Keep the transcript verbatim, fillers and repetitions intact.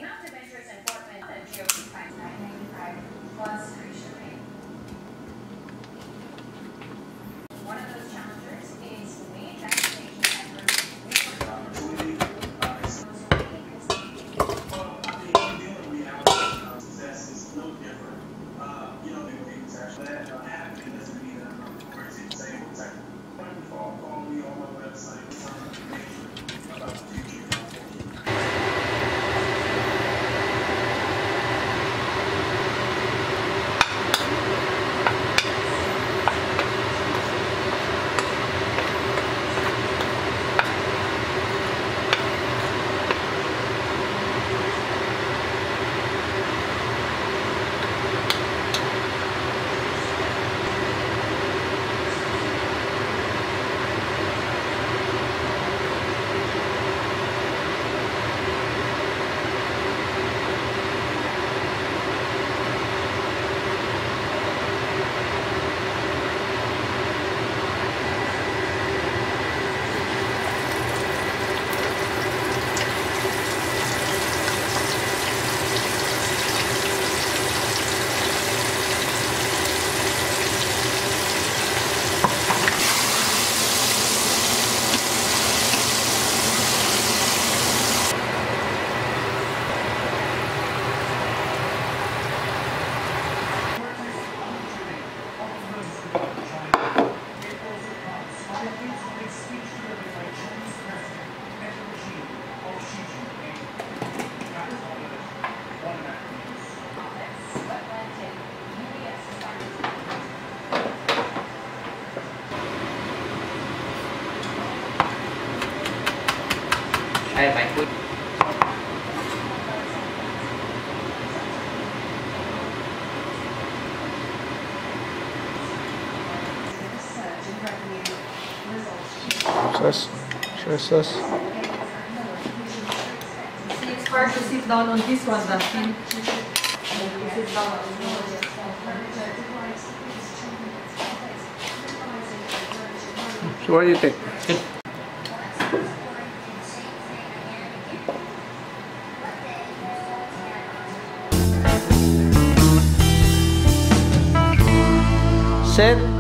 amount of interest in Portland and G O P finds nine ninety-five plus free shipping. One of those challengers is lead vaccination experts. Well, I mean, one dealing reality uh, success is no different. Uh, you know, there things actually that uh, happen doesn't mean that I'm crazy to say what's like. When you follow, follow me on my website, some information about the future. Đây bạn cứ Sus, sure sus. It's hard to sit down on this one, Dustin. Sit down on this one. So what do you think? Set.